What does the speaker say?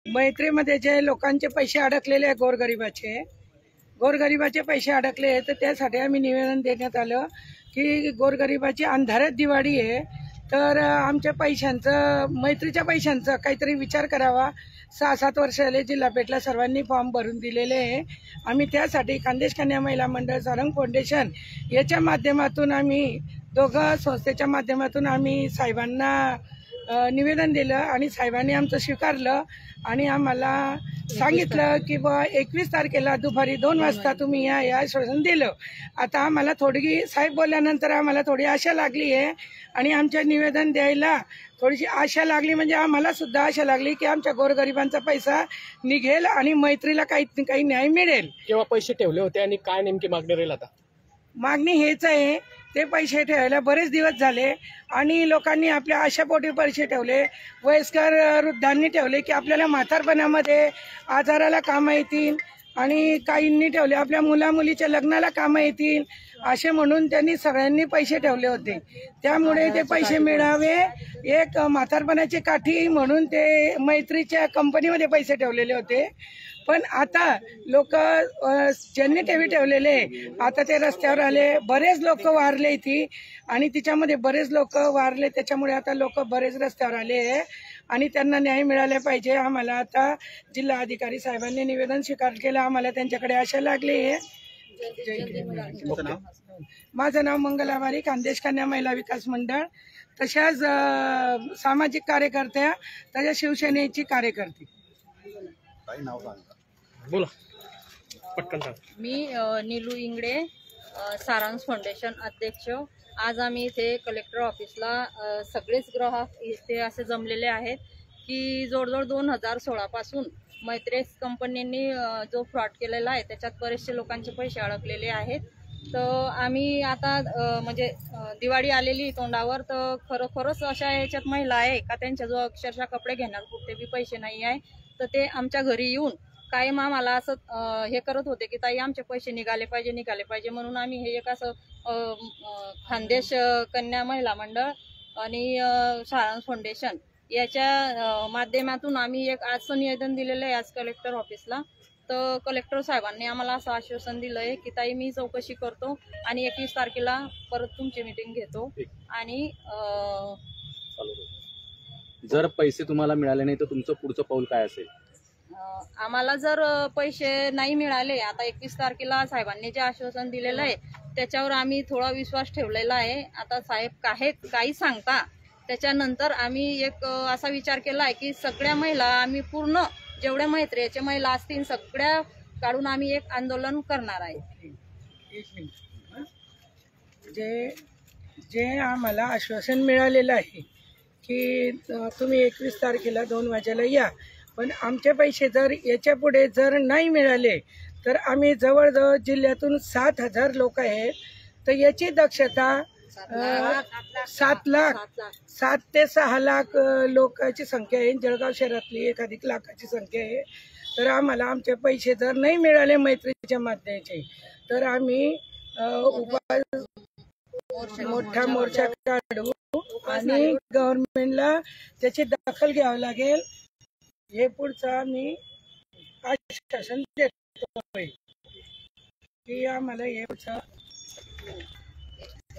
मैत्रीमध्ये जे लोकांचे पैसे अडकलेले आहे गोरगरिबाचे पैसे अडकले, तर त्यासाठी आम्ही निवेदन देण्यात आलं की गोरगरिबाची अंधारात दिवाळी आहे, तर आमच्या पैशांचं, मैत्रीच्या पैशांचं काहीतरी विचार करावा। 6-7 वर्ष झाले जिल्हा पेठला सर्वांनी फॉर्म भरून दिलेले आहे। आम्ही त्यासाठी खान्देश कन्या महिला मंडळ, सारंग फाउंडेशन याच्या माध्यमातून आम्ही दोघं संस्थेच्या माध्यमातून आम्ही साहेबांना निवेदन दिलं आणि साहेबांनी आमचं स्वीकारलं आणि आम्हाला सांगितलं की बा 21 तारखेला दुपारी 2 वाजता तुम्ही या आश्वासन दिलं। आता आम्हाला थोडी साहेब बोलल्यानंतर आम्हाला थोडी आशा लागली आहे आणि आमच्या निवेदन द्यायला थोडीशी आशा लागली, म्हणजे आम्हाला सुद्धा आशा लागली की आमच्या गोरगरिबांचा पैसा निघेल आणि मैत्रीला काही न्याय मिळेल। केव्हा पैसे ठेवले होते आणि काय नेमकी मागणी राहील? आता मागणी हेच आहे, ते पैसे ठेवायला बरेच दिवस झाले आणि लोकांनी आपल्या आशापोटी पैसे ठेवले, वयस्कर वृद्धांनी ठेवले की आपल्याला म्हातारपणामध्ये आजाराला कामं येतील आणि काहींनी ठेवले आपल्या मुलामुलीच्या लग्नाला कामं येतील असे म्हणून त्यांनी सगळ्यांनी पैसे ठेवले होते। त्यामुळे ते पैसे मिळावे एक म्हातारपणाची काठी म्हणून ते मैत्रीच्या कंपनीमध्ये पैसे ठेवलेले होते। पण आता लोक ज्यांनी ठेवलेले आता ते रस्त्यावर आले, बरेच लोक वारले ती आणि तिच्यामध्ये बरेच लोक वारले, त्याच्यामुळे आता लोक बरेच रस्त्यावर आले आणि त्यांना न्याय मिळाला पाहिजे। आम्हाला आता जिल्हा अधिकारी साहेबांनी निवेदन स्वीकार केलं, आम्हाला त्यांच्याकडे आशा लागली आहे। माझं नाव मंगलावारी, खान्देश कन्या महिला विकास मंडळ, तशाच सामाजिक कार्यकर्त्या, तशा शिवसेनेची कार्यकर्ती। बोला पटकन। मी नीलू इंगडे, सारांश फाउंडेशन अध्यक्ष। आज आम्ही इथे कलेक्टर ऑफिसला सगळेच ग्राहक इथे असे जमलेले आहेत की जवळजवळ 2016 पासून मैत्री कंपनींनी जो फ्रॉड केलेला आहे त्याच्यात बरेचसे लोकांचे पैसे अडकलेले आहेत। तर आम्ही आता म्हणजे दिवाळी आलेली तोंडावर, तर खरोखरच अशा ह्याच्यात महिला आहे का त्यांच्याजवळ अक्षरशः कपडे घेणार कुठे बी पैसे नाही आहे, तर ते आमच्या घरी येऊन कायम आम्हाला असं हे करत होते की ताई आमचे पैसे निघाले पाहिजे म्हणून आम्ही हे एक असं खान्देश कन्या महिला मंडळ आणि सारांश फाउंडेशन याच्या माध्यमातून आम्ही एक आजचं निवेदन दिलेलं आहे आज कलेक्टर ऑफिसला। तर कलेक्टर साहेबांनी आम्हाला असं आश्वासन दिलं आहे की ताई मी चौकशी करतो आणि 21 तारखेला परत तुमची मीटिंग घेतो आणि जर पैसे तुम्हाला मिळाले नाही तर तुमचं पुढचं पाऊल काय असेल? आम्हाला जर पैसे नाही मिळाले, आता 21 तारखेला साहेबांनी जे आश्वासन दिलेलं आहे त्याच्यावर आम्ही थोडा विश्वास ठेवलेला आहे। आता साहेब काही सांगता त्याच्यानंतर आम्ही एक असा विचार केला आहे की सगळ्या महिला आम्ही पूर्ण जेवढ्या मैत्रीचे महिला असतील सगळ्या काढून आम्ही एक आंदोलन करणार आहे। जे आम्हाला आश्वासन मिळालेलं आहे की तुम्ही 21 तारखेला 2 वाजेला या, पण आमचे पैसे जर याच्या पुढे जर नाही मिळाले तर आम्ही जवळजवळ जिल्ह्यातून 7,000 लोक आहेत, तर याची दक्षता 7 ते 6 लाख लोकांची संख्या आहे। जळगाव शहरातली 1 लाखाची संख्या आहे। तर आम्हाला आमचे पैसे जर नाही मिळाले मैत्रीच्या माध्यमाचे तर आम्ही मोठा मोर्चा काढू आणि गव्हर्नमेंटला त्याची दखल घ्यावी लागेल। हे पुढचं आम्ही आश्वासन देतोय की आम्हाला हे पुढचं